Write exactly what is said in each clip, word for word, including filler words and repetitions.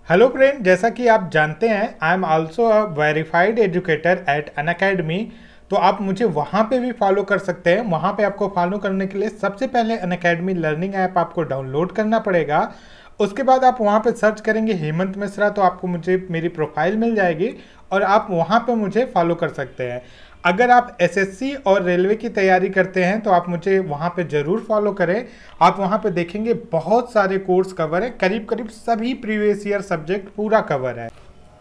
Hello friend, जैसा कि आप जानते हैं I am also a verified educator at Unacademy. तो आप मुझे वहाँ पे भी फॉलो कर सकते हैं। वहाँ पे आपको फॉलो करने के लिए सबसे पहले अनअकैडमी लर्निंग ऐप आपको डाउनलोड करना पड़ेगा। उसके बाद आप वहाँ पे सर्च करेंगे हेमंत मिश्रा, तो आपको मुझे मेरी प्रोफाइल मिल जाएगी और आप वहाँ पे मुझे फॉलो कर सकते हैं। अगर आप एसएससी और रेलवे की तैयारी करते हैं तो आप मुझे वहाँ पे ज़रूर फॉलो करें। आप वहाँ पे देखेंगे बहुत सारे कोर्स कवर है, करीब करीब सभी प्रीवियस ईयर सब्जेक्ट पूरा कवर है।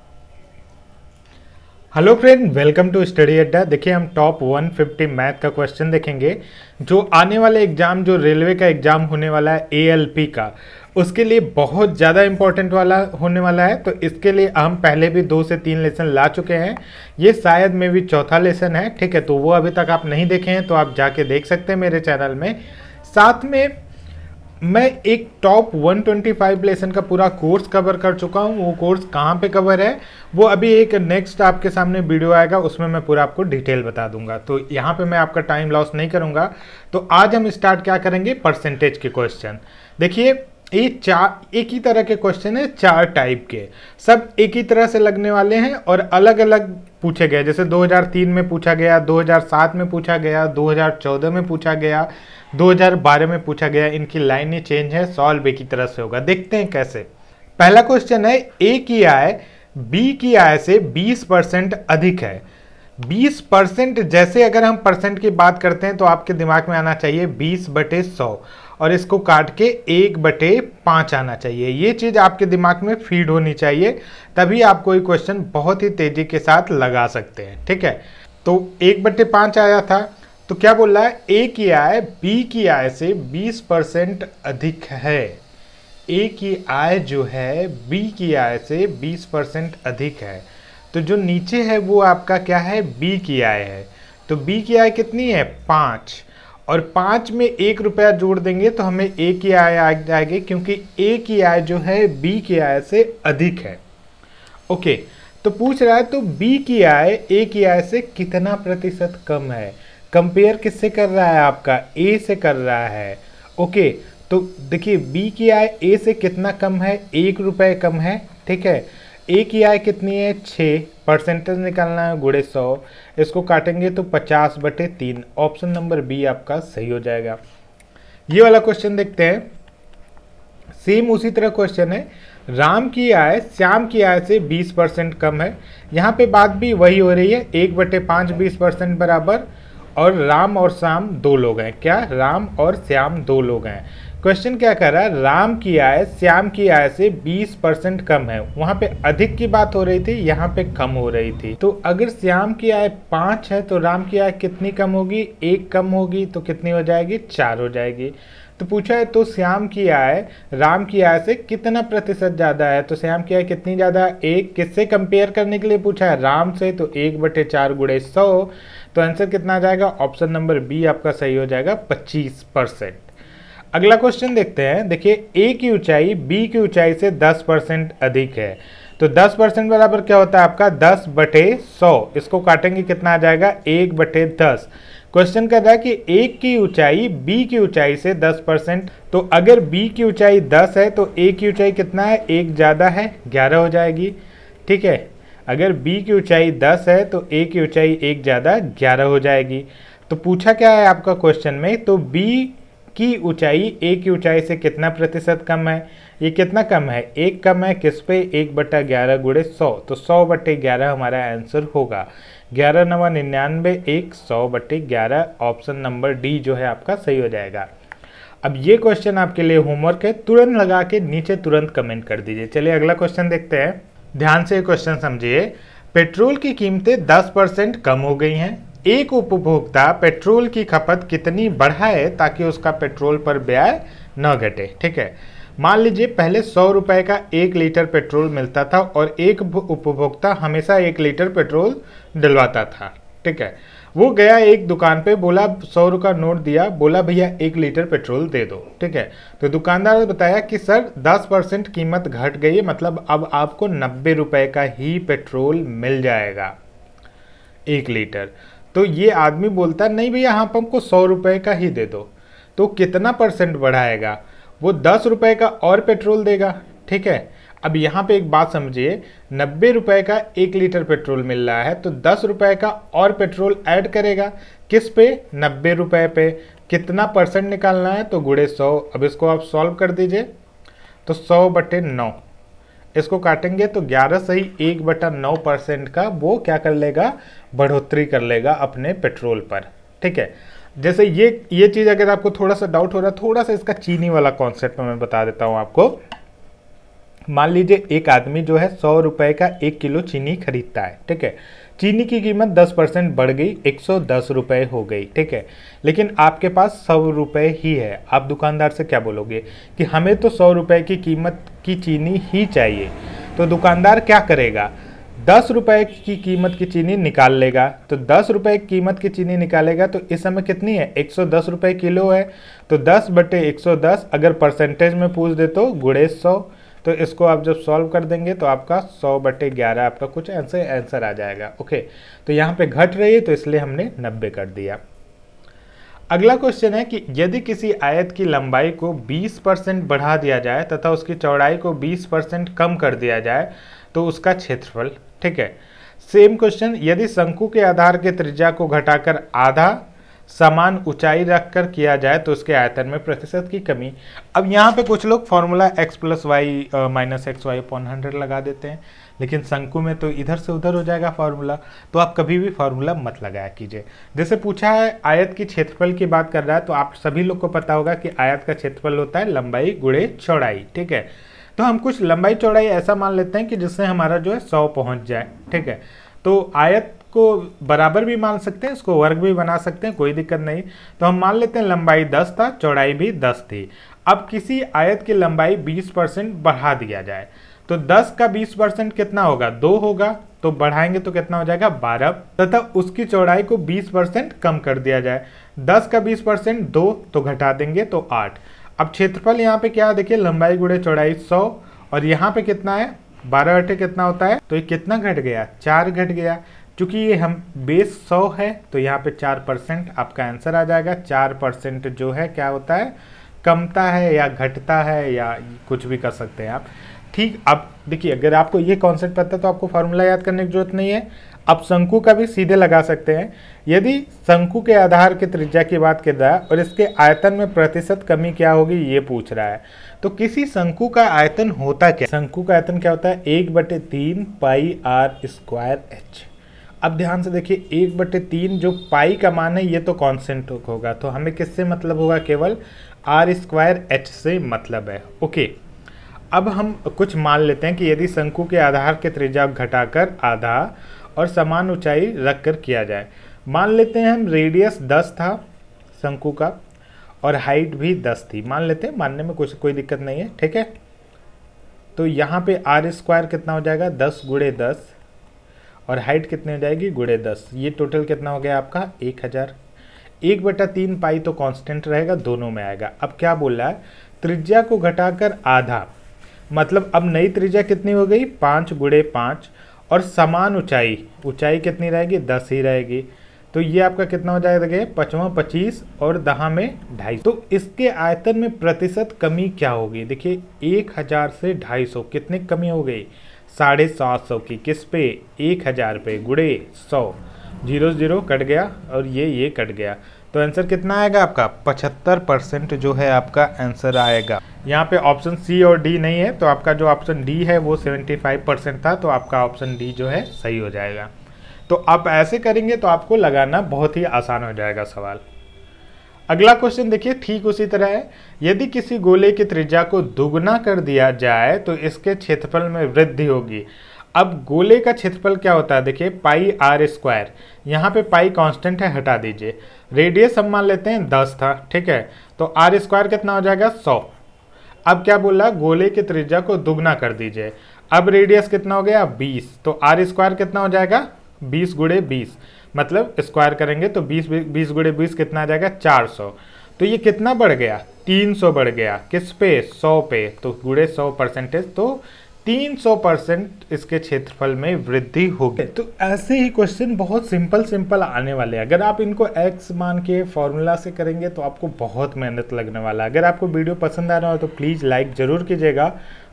Hello friend, welcome to study Adda. देखिए हम टॉप एक सौ पचास मैथ का क्वेश्चन देखेंगे जो आने वाले एग्जाम, जो रेलवे का एग्जाम होने वाला है एएलपी का, उसके लिए बहुत ज़्यादा इंपॉर्टेंट वाला होने वाला है। तो इसके लिए हम पहले भी दो से तीन लेसन ला चुके हैं। ये शायद में भी चौथा लेसन है, ठीक है। तो वो अभी तक आप नहीं देखे हैं तो आप जाके देख सकते हैं मेरे चैनल में। साथ में मैं एक टॉप एक सौ पच्चीस लेसन का पूरा कोर्स कवर कर चुका हूँ। वो कोर्स कहाँ पे कवर है वो अभी एक नेक्स्ट आपके सामने वीडियो आएगा, उसमें मैं पूरा आपको डिटेल बता दूंगा। तो यहाँ पे मैं आपका टाइम लॉस नहीं करूँगा। तो आज हम स्टार्ट क्या करेंगे, परसेंटेज के क्वेश्चन। देखिए ये चार एक ही तरह के क्वेश्चन है, चार टाइप के, सब एक ही तरह से लगने वाले हैं और अलग अलग पूछे गए। जैसे दो हज़ार तीन में पूछा गया, दो हज़ार सात में पूछा गया, दो हज़ार चौदह में पूछा गया, दो हज़ार बारह में पूछा गया। इनकी लाइनें चेंज है, सॉल्व एक ही तरह से होगा। देखते हैं कैसे। पहला क्वेश्चन है, ए की आय बी की आय से बीस परसेंट अधिक है। बीस परसेंट, जैसे अगर हम परसेंट की बात करते हैं तो आपके दिमाग में आना चाहिए बीस बटे सौ और इसको काट के एक बटे पाँच आना चाहिए। ये चीज़ आपके दिमाग में फीड होनी चाहिए, तभी आप कोई क्वेश्चन बहुत ही तेज़ी के साथ लगा सकते हैं, ठीक है। तो एक बटे पाँच आया था, तो क्या बोल रहा है, ए की आय बी की आय से बीस परसेंट अधिक है। ए की आय जो है बी की आय से बीस परसेंट अधिक है। तो जो नीचे है वो आपका क्या है, बी की आय है। तो बी की आय कितनी है, पाँच, और पाँच में एक रुपया जोड़ देंगे तो हमें ए की आय आ जाएगी, क्योंकि ए की आय जो है बी की आय से अधिक है। ओके, तो पूछ रहा है तो बी की आय ए की आय से कितना प्रतिशत कम है। कंपेयर किससे कर रहा है, आपका ए से कर रहा है। ओके, तो देखिए बी की आय ए से कितना कम है, एक रुपये कम है, ठीक है। ए की आय कितनी है, छः, परसेंटेज निकालना है, गुड़े सौ, इसको काटेंगे तो पचास बटे तीन। ऑप्शन नंबर बी आपका सही हो जाएगा। ये वाला क्वेश्चन देखते हैं। सेम उसी तरह क्वेश्चन है, राम की आय श्याम की आय से बीस परसेंट कम है। यहाँ पे बात भी वही हो रही है, एक बटे पाँच बीस परसेंट बराबर, और राम और श्याम दो लोग हैं। क्या, राम और श्याम दो लोग हैं। क्वेश्चन क्या कर रहा है, राम की आय श्याम की आय से बीस परसेंट कम है। वहाँ पे अधिक की बात हो रही थी, यहाँ पे कम हो रही थी। तो अगर श्याम की आय पाँच है तो राम की आय कितनी कम होगी, एक कम होगी, तो कितनी हो जाएगी, चार हो जाएगी। तो पूछा है तो श्याम की आय राम की आय से कितना प्रतिशत ज़्यादा है। तो श्याम की आय कितनी ज़्यादा, एक, किससे कंपेयर करने के लिए पूछा है, राम से, तो एक बटे चार गुड़े सौ। तो आंसर कितना आ जाएगा, ऑप्शन नंबर बी आपका सही हो जाएगा, पच्चीस परसेंट। अगला क्वेश्चन देखते हैं। देखिए ए की ऊंचाई बी की ऊंचाई से दस परसेंट अधिक है। तो दस परसेंट बराबर क्या होता है आपका, दस बटे सौ, इसको काटेंगे कितना आ जाएगा, एक बटे दस। क्वेश्चन कर रहा है कि ए की ऊंचाई बी की ऊंचाई से दस परसेंट, तो अगर बी की ऊंचाई दस है तो ए की ऊंचाई कितना है, एक ज़्यादा है, ग्यारह हो जाएगी, ठीक है। अगर बी की ऊंचाई दस है तो ए की ऊंचाई एक ज़्यादा ग्यारह हो जाएगी। तो पूछा क्या है आपका क्वेश्चन में, तो बी की ऊंचाई ए की ऊंचाई से कितना प्रतिशत कम है। ये कितना कम है, एक कम है, किस पे, एक बटा ग्यारह गुड़े सौ। तो सौ बटे ग्यारह हमारा आंसर होगा, ग्यारह नवा निन्यानवे, एक, सौ बटे ग्यारह। ऑप्शन नंबर डी जो है आपका सही हो जाएगा। अब ये क्वेश्चन आपके लिए होमवर्क है, तुरंत लगा के नीचे तुरंत कमेंट कर दीजिए। चलिए अगला क्वेश्चन देखते हैं। ध्यान से क्वेश्चन समझिए। पेट्रोल की कीमतें दस परसेंट कम हो गई हैं। एक उपभोक्ता पेट्रोल की खपत कितनी बढ़ाए ताकि उसका पेट्रोल पर व्यय न घटे, ठीक है। मान लीजिए पहले सौ रुपए का एक लीटर पेट्रोल मिलता था और एक उपभोक्ता हमेशा एक लीटर पेट्रोल डलवाता था, ठीक है। वो गया एक दुकान पे, बोला सौ रुपये का नोट दिया, बोला भैया एक लीटर पेट्रोल दे दो, ठीक है। तो दुकानदार ने बताया कि सर दस परसेंट कीमत घट गई है, मतलब अब आपको नब्बे रुपए का ही पेट्रोल मिल जाएगा एक लीटर। तो ये आदमी बोलता नहीं भैया आप हमको सौ रुपये का ही दे दो। तो कितना परसेंट बढ़ाएगा, वो दस रुपये का और पेट्रोल देगा, ठीक है। अब यहाँ पे एक बात समझिए, नब्बे रुपए का एक लीटर पेट्रोल मिल रहा है तो दस रुपए का और पेट्रोल ऐड करेगा किस पे, नब्बे रुपए पे। कितना परसेंट निकालना है तो गुणे सौ। अब इसको आप सॉल्व कर दीजिए तो सौ बटे नौ, इसको काटेंगे तो ग्यारह सही एक बटा नौ परसेंट का वो क्या कर लेगा, बढ़ोतरी कर लेगा अपने पेट्रोल पर। ठीक है, जैसे ये ये चीज़ अगर आपको थोड़ा सा डाउट हो रहा है, थोड़ा सा इसका चीनी वाला कॉन्सेप्ट मैं बता देता हूँ आपको। मान लीजिए एक आदमी जो है सौ रुपए का एक किलो चीनी खरीदता है। ठीक है, चीनी की कीमत दस परसेंट बढ़ गई, एक सौ दस रुपए हो गई। ठीक है, लेकिन आपके पास सौ रुपए ही है। आप दुकानदार से क्या बोलोगे कि हमें तो सौ रुपए की कीमत की चीनी ही चाहिए। तो दुकानदार क्या करेगा, दस रुपए की कीमत की चीनी निकाल लेगा। तो दस रुपए की कीमत की चीनी निकालेगा तो इस समय कितनी है, एक सौ दस रुपए किलो है। तो दस बटे एक सौ दस अगर परसेंटेज में पूछ दे तो गुणे सौ। तो इसको आप जब सॉल्व कर देंगे तो आपका सौ बटे ग्यारह आपका कुछ आंसर आंसर आ जाएगा। ओके, तो यहाँ पे घट रही है तो इसलिए हमने नब्बे कर दिया। अगला क्वेश्चन है कि यदि किसी आयत की लंबाई को बीस परसेंट बढ़ा दिया जाए तथा उसकी चौड़ाई को बीस परसेंट कम कर दिया जाए तो उसका क्षेत्रफल। ठीक है, सेम क्वेश्चन, यदि शंकु के आधार के त्रिज्या को घटाकर आधा समान ऊंचाई रखकर किया जाए तो उसके आयतन में प्रतिशत की कमी। अब यहाँ पे कुछ लोग formula x plus Y minus X Y upon hundred लगा देते हैं, लेकिन शंकु में तो इधर से उधर हो जाएगा फार्मूला, तो आप कभी भी फार्मूला मत लगाया कीजिए। जैसे पूछा है आयत की क्षेत्रफल की बात कर रहा है, तो आप सभी लोग को पता होगा कि आयत का क्षेत्रफल होता है लंबाई गुणे चौड़ाई। ठीक है, तो हम कुछ लंबाई चौड़ाई ऐसा मान लेते हैं कि जिससे हमारा जो है सौ पहुँच जाए। ठीक है, तो आयत को बराबर भी मान सकते हैं, इसको वर्ग भी बना सकते हैं, कोई दिक्कत नहीं। तो हम मान लेते हैं लंबाई दस था, चौड़ाई भी दस थी। अब किसी आयत की लंबाई बीस परसेंट बढ़ा दिया जाए तो दस का बीस परसेंट कितना होगा, दो होगा। तो बढ़ाएंगे तो कितना हो जाएगा, बारह। तथा उसकी चौड़ाई को बीस परसेंट कम कर दिया जाए, दस का बीस परसेंट दो, तो घटा देंगे तो आठ। अब क्षेत्रफल यहाँ पे क्या देखिए, लंबाई गुणे चौड़ाई सौ, और यहाँ पे कितना है, बारह अठे कितना होता है, तो ये कितना घट गया, चार घट गया। चूंकि ये हम बेस सौ है तो यहाँ पे चार परसेंट आपका आंसर आ जाएगा। चार परसेंट जो है क्या होता है, कमता है या घटता है या कुछ भी कर सकते हैं आप। ठीक, अब देखिए अगर आपको ये कॉन्सेप्ट पता है तो आपको फार्मूला याद करने की जरूरत नहीं है। आप शंकु का भी सीधे लगा सकते हैं। यदि शंकु के आधार के त्रिज्या की बात कर रहा है और इसके आयतन में प्रतिशत कमी क्या होगी ये पूछ रहा है, तो किसी शंकु का आयतन होता क्या, शंकु का आयतन क्या होता है, एक बटे तीन पाई आर स्क्वायर एच। अब ध्यान से देखिए, एक बटे तीन जो पाई का मान है ये तो कांस्टेंट होगा, तो हमें किससे मतलब होगा, केवल आर स्क्वायर एच से मतलब है। ओके, अब हम कुछ मान लेते हैं कि यदि शंकु के आधार के त्रिज्या घटाकर आधा और समान ऊंचाई रखकर किया जाए। मान लेते हैं हम रेडियस दस था शंकु का और हाइट भी दस थी, मान लेते हैं, मानने में कुछ कोई दिक्कत नहीं है। ठीक है, तो यहाँ पे आर स्क्वायर कितना हो जाएगा, दस गुणे दस, और हाइट कितनी हो जाएगी, गुणे दस। ये टोटल कितना हो गया आपका, एक हज़ार। एक बटा तीन पाई तो कांस्टेंट रहेगा, दोनों में आएगा। अब क्या बोल रहा है, त्रिज्या को घटाकर आधा, मतलब अब नई त्रिज्या कितनी हो गई, पाँच गुणे पाँच, और समान ऊंचाई, ऊंचाई कितनी रहेगी, दस ही रहेगी। तो ये आपका कितना हो जाएगा, देखिए पचवा पच्चीस और दहा में ढाई। तो इसके आयतन में प्रतिशत कमी क्या होगी, देखिए एक हज़ार से ढाई सौ कितनी कमी हो गई, साढ़े सात सौ की। किस पे, एक हज़ार पे, गुणे सौ, जीरो जीरो कट गया और ये ये कट गया। तो आंसर कितना आएगा आपका, पचहत्तर परसेंट जो है आपका आंसर आएगा। यहाँ पे ऑप्शन सी और डी नहीं है, तो आपका जो ऑप्शन डी है वो पचहत्तर परसेंट था, तो आपका ऑप्शन डी जो है सही हो जाएगा। तो आप ऐसे करेंगे तो आपको लगाना बहुत ही आसान हो जाएगा सवाल। अगला क्वेश्चन देखिए, ठीक उसी तरह है। यदि किसी गोले की त्रिज्या को दुगना कर दिया जाए तो इसके क्षेत्रफल में वृद्धि होगी। अब गोले का क्षेत्रफल क्या होता है, देखिए पाई आर स्क्वायर, यहाँ पे पाई कांस्टेंट है, हटा दीजिए। रेडियस हम मान लेते हैं दस था, ठीक है, तो आर स्क्वायर कितना हो जाएगा, सौ। अब क्या बोला, गोले की त्रिज्या को दुगना कर दीजिए। अब रेडियस कितना हो गया, बीस, तो आर स्क्वायर कितना हो जाएगा, बीस गुणे बीस, मतलब स्क्वायर करेंगे तो बीस बीस गुणे बीस कितना आ जाएगा, चार सौ। तो ये कितना बढ़ गया, तीन सौ बढ़ गया, किस पे, सौ पे, तो गुणे सौ परसेंटेज, तो तीन सौ परसेंट इसके क्षेत्रफल में वृद्धि होगी। तो ऐसे ही क्वेश्चन बहुत सिंपल सिंपल आने वाले हैं। अगर आप इनको एक्स मान के फॉर्मूला से करेंगे तो आपको बहुत मेहनत लगने वाला है। अगर आपको वीडियो पसंद आ रहा हो तो प्लीज़ लाइक ज़रूर कीजिएगा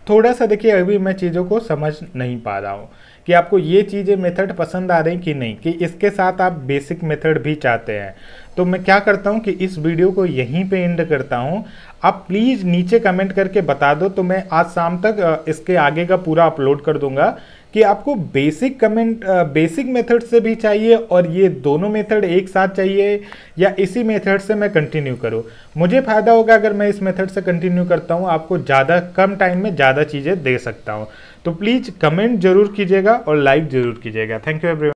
थोड़ा सा देखिए अभी मैं चीज़ों को समझ नहीं पा रहा हूँ कि आपको ये चीज़ें मेथड पसंद आ रही कि नहीं, कि इसके साथ आप बेसिक मेथड भी चाहते हैं। तो मैं क्या करता हूँ कि इस वीडियो को यहीं पे एंड करता हूँ। आप प्लीज़ नीचे कमेंट करके बता दो, तो मैं आज शाम तक इसके आगे का पूरा अपलोड कर दूंगा कि आपको बेसिक कमेंट बेसिक मेथड से भी चाहिए और ये दोनों मेथड एक साथ चाहिए, या इसी मेथड से मैं कंटिन्यू करूँ। मुझे फ़ायदा होगा अगर मैं इस मेथड से कंटिन्यू करता हूँ, आपको ज़्यादा कम टाइम में ज़्यादा चीज़ें दे सकता हूँ। तो प्लीज़ कमेंट जरूर कीजिएगा और लाइक ज़रूर कीजिएगा। Thank you everyone.